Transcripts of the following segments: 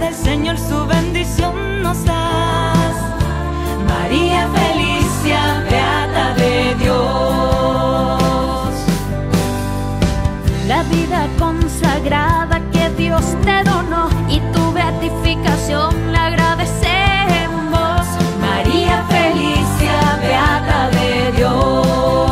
el Señor su bendición nos das. María Felicia, beata de Dios. La vida consagrada que Dios te donó y tu beatificación le agradecemos. María Felicia, beata de Dios.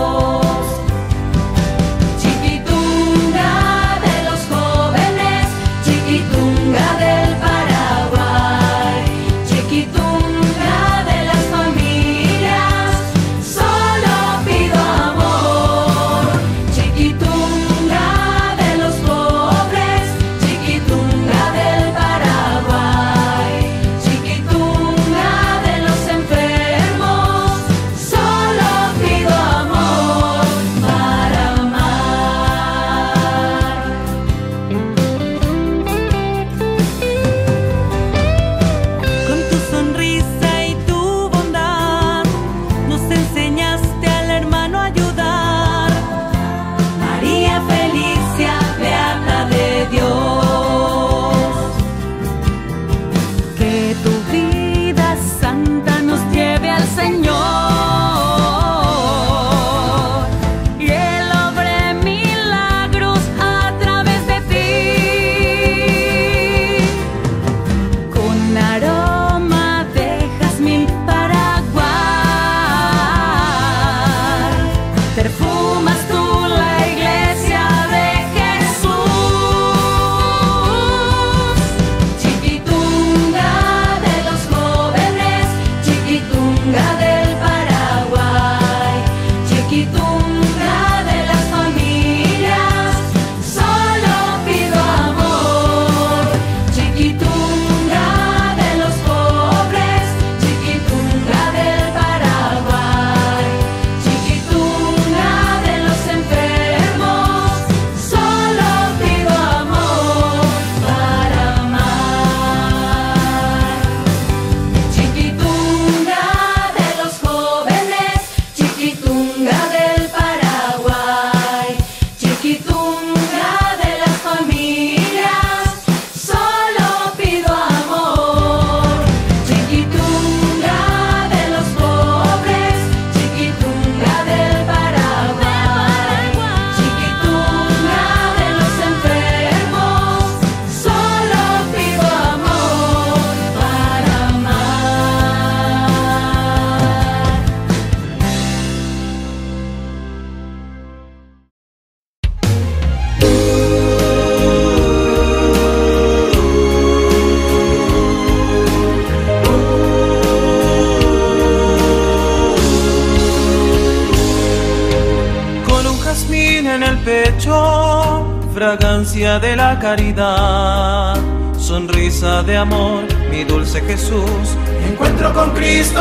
Fragancia de la caridad, sonrisa de amor, mi dulce Jesús, encuentro con Cristo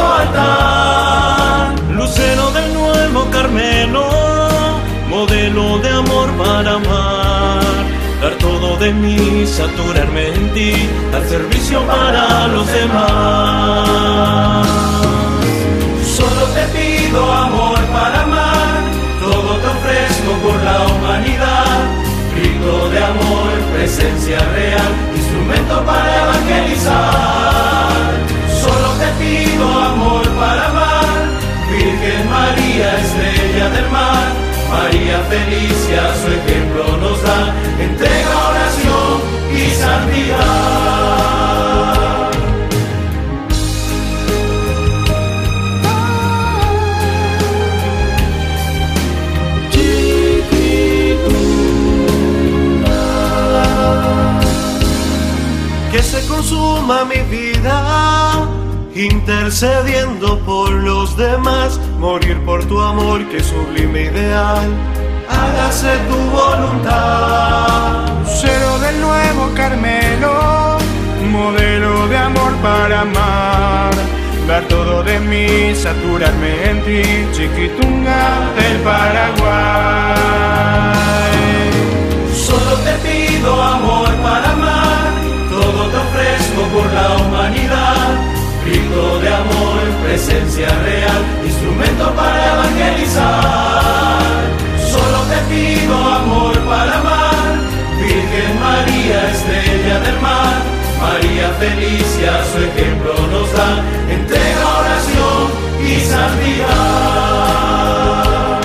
altar. Lucero del nuevo Carmelo, modelo de amor para amar. Dar todo de mí, saturarme en ti, dar servicio para los demás. Solo te pido amor para amar, todo te ofrezco por la humanidad. Grito de amor, presencia real, instrumento para evangelizar. Solo te pido amor para amar, Virgen María, estrella del mar. María Felicia, su ejemplo nos da, entrega, oración y santidad. Que se consuma mi vida, intercediendo por los demás, morir por tu amor, que sublime ideal, hágase tu voluntad. Lucero del nuevo Carmelo, modelo de amor para amar. Dar todo de mí, saturarme en ti, Chiquitunga del Paraguay. Solo te pido amor para amar, todo te ofrezco por la humanidad. Grito de amor, presencia real, instrumento para evangelizar. Solo te pido amor para amar, Virgen María, estrella del mar. María Felicia su ejemplo nos da, entrega, oración y santidad.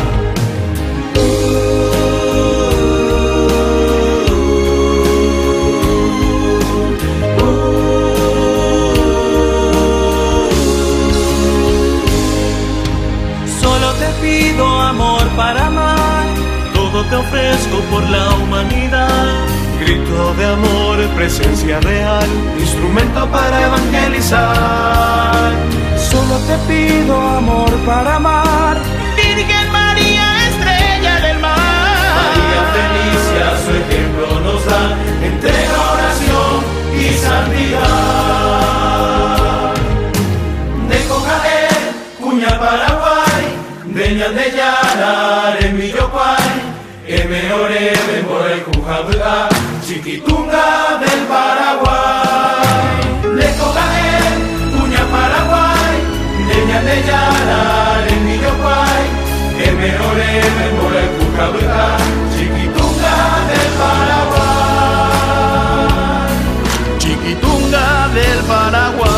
Solo te pido amor para amar, todo te ofrezco por la humanidad. Grito de amor, presencia real, instrumento para evangelizar. Solo te pido amor para amar, Virgen María, estrella del mar. María Felicia su ejemplo nos da, entrega, oración y santidad. De Cocaé, Cuña, Paraguay, de Ñandeyara, Remillocuay, me ore de Moray, Cujabua, Chiquitunga del Paraguay. De Cocaé, Cuña, Paraguay, de Ñandeyara, Remillocuay, me ore de Moray, Cujabua, Chiquitunga del Paraguay. Chiquitunga del Paraguay.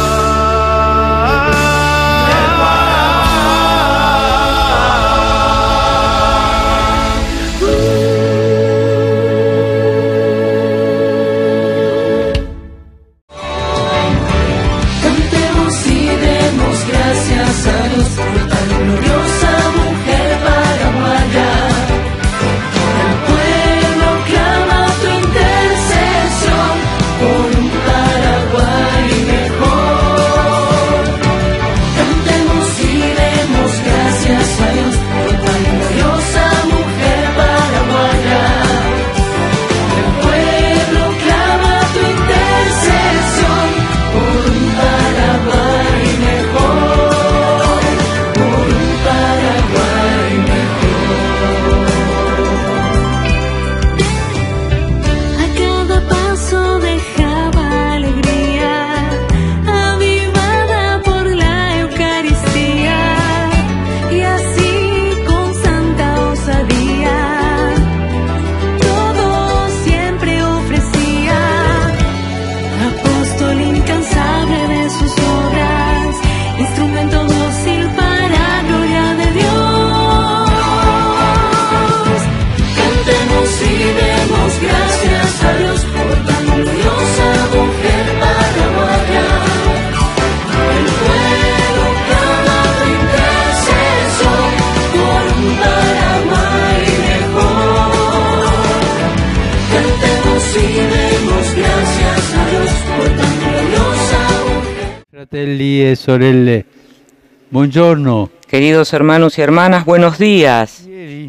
Fratelli e sorelle, buongiorno. Queridos hermanos y hermanas, buenos días. Ieri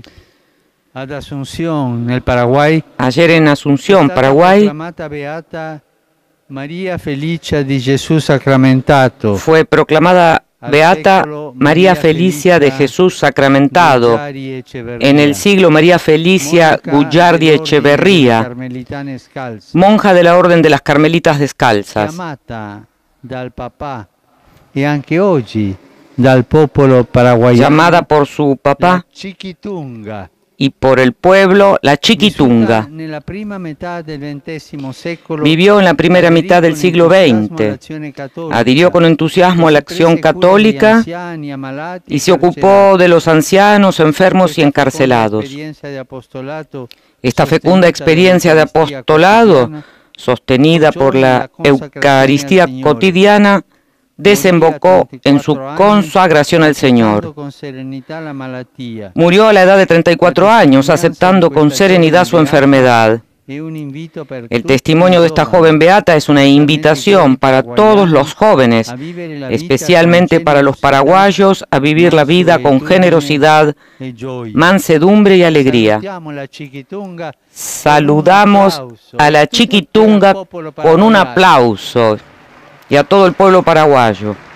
ad Asunción, nel Paraguay, Ayer en Asunción, Paraguay, proclamata beata María Felicia di Gesù sacramentato. fue proclamada beata María Felicia de Jesús sacramentado. En el siglo, María Felicia Gullardi Echeverría, monja de la Orden de las Carmelitas Descalzas, Chiamata dal papà e anche oggi dal popolo paraguayano, llamada por su papá la Chiquitunga, y por el pueblo la Chiquitunga. nella prima metà del XX secolo, Vivió en la primera mitad del siglo XX, adhirió con entusiasmo a la acción católica y se ocupó de los ancianos, enfermos y encarcelados. Esta fecunda experiencia de apostolado, sostenida por la Eucaristía cotidiana, desembocó en su consagración al Señor. Murió a la edad de 34 años, aceptando con serenidad su enfermedad. El testimonio de esta joven beata es una invitación para todos los jóvenes, especialmente para los paraguayos, a vivir la vida con generosidad, mansedumbre y alegría. Saludamos a la Chiquitunga con un aplauso y a todo el pueblo paraguayo.